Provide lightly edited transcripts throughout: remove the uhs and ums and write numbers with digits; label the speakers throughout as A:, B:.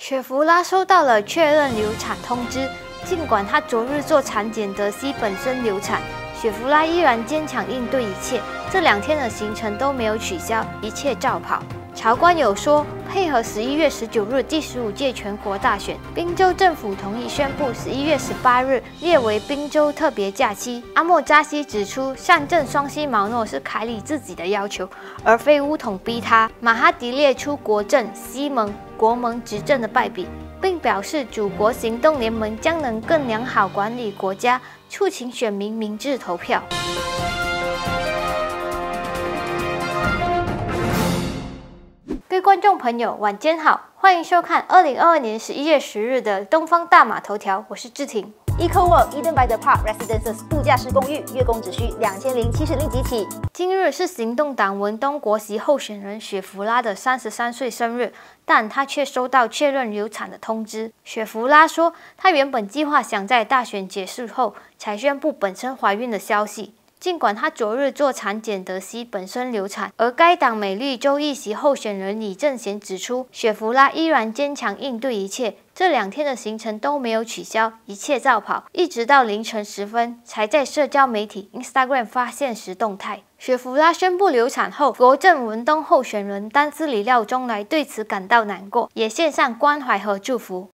A: 雪芙拉收到了确认流产通知，尽管她昨日做产检得悉本身流产，雪芙拉依然坚强应对一切。这2天的行程都没有取消，一切照跑。朝官有说，配合11月19日第15届全国大选，宾州政府同意宣布11月18日列为宾州特别假期。阿莫扎西指出，上阵双溪毛诺是凯里自己的要求，而非巫统逼他。马哈迪列出国阵、西盟、国盟执政的败笔，并表示祖国行动联盟将能更良好管理国家，促请选民明智投票。各位观众朋友，晚间好，欢迎收看2022年11月10日的东方大马头条，我是志婷。
B: EcoWorld Eden by the Park Residences 度假式公寓，月供只需2070及起。
A: 今日是行动党文东国席候选人雪芙拉的33岁生日，但她却收到确认流产的通知。雪芙拉说，她原本计划想在大选结束后才宣布本身怀孕的消息。尽管她昨日做产检得悉本身流产，而该党美丽州议席候选人李正贤指出，雪芙拉依然坚强应对一切。这2天的行程都没有取消，一切照跑，一直到凌晨10分才在社交媒体 Instagram 发现实动态。雪芙拉宣布流产后，国阵文东候选人丹斯里廖中来对此感到难过，也献上关怀和祝福。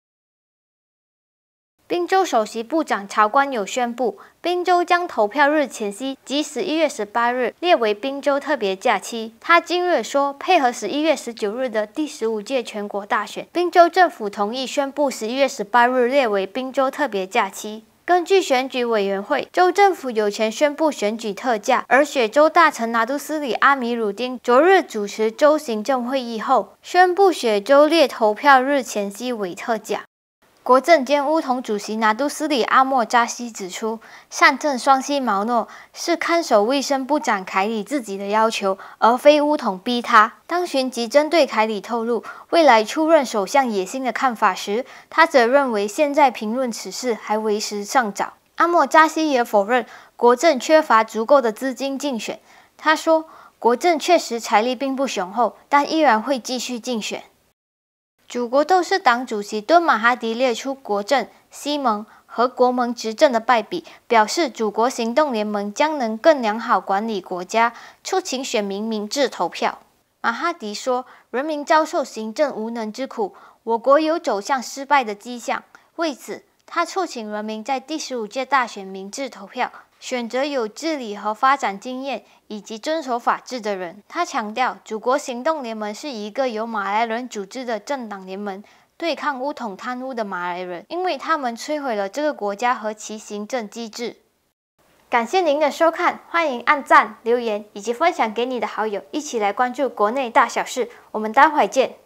A: 宾州首席部长朝官有宣布，宾州将投票日前夕即11月18日列为宾州特别假期。他今日说，配合11月19日的第15届全国大选，宾州政府同意宣布11月18日列为宾州特别假期。根据选举委员会，州政府有权宣布选举特假，而雪州大臣拿督斯里阿米鲁丁昨日主持州行政会议后，宣布雪州列投票日前夕为特假。国阵兼巫统主席拿督斯里阿莫扎西指出，上阵双溪毛诺是看守卫生部长凯里自己的要求，而非巫统逼他。当询及针对凯里透露未来出任首相野心的看法时，他则认为现在评论此事还为时尚早。阿莫扎西也否认国阵缺乏足够的资金竞选，他说，国阵确实财力并不雄厚，但依然会继续竞选。祖国斗士党主席敦马哈迪列出国阵、西盟和国盟执政的败笔，表示祖国行动联盟将能更良好管理国家，促请选民明智投票。马哈迪说，人民遭受行政无能之苦，我国有走向失败的迹象，为此他促请人民在第15届大选明智投票，选择有治理和发展经验以及遵守法治的人。他强调，祖国行动联盟是一个由马来人组织的政党联盟，对抗巫统贪污的马来人，因为他们摧毁了这个国家和其行政机制。感谢您的收看，欢迎按赞、留言以及分享给你的好友，一起来关注国内大小事。我们待会见。